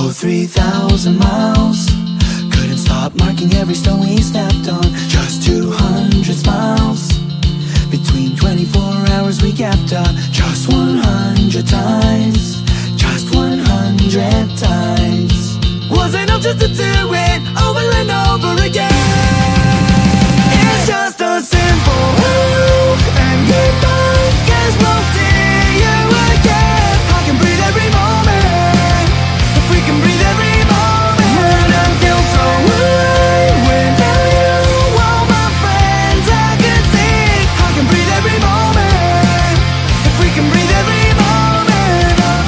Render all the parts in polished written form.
Oh, 3,000 miles. Couldn't stop marking every stone we stepped on. Just 200 smiles. Between 24 hours we kept up. Just 100 times. Just 100 times. Was enough just to do it over and over again. It's just a simple hello and goodbye. Guess we'll see you again. I can breathe every moment. If we can breathe every moment. Wouldn't feel so right without you. All my friends I can see. I can breathe every moment. If we can breathe every moment of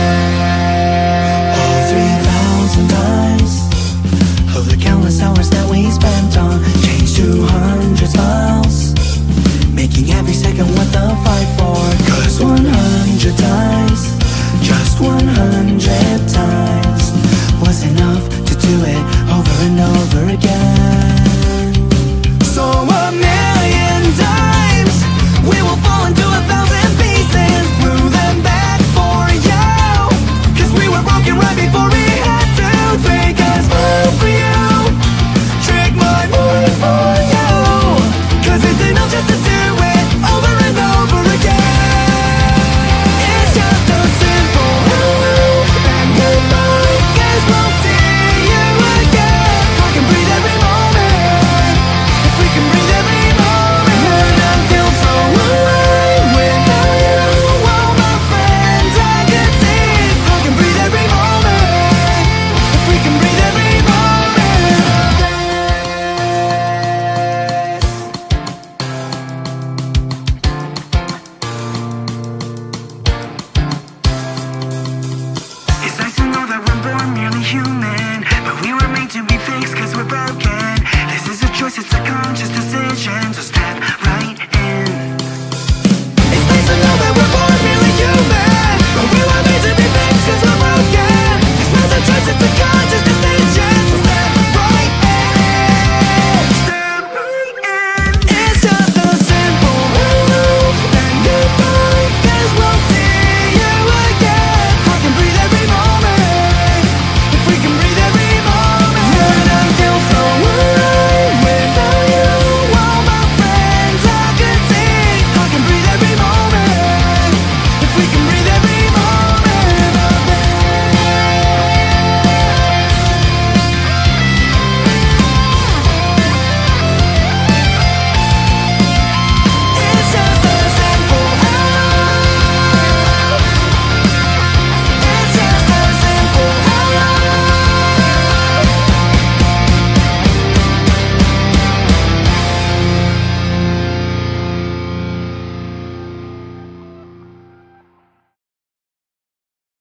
it. Oh, 3,000 times of the countless hours that we spent on. Change 200 smiles, making every second worth the fight for. 'Cause 100 times, just 100 times, was enough to do it over and over again. So a million times we will fall into 1,000 pieces. Glue them back for you, 'cause we were broken right before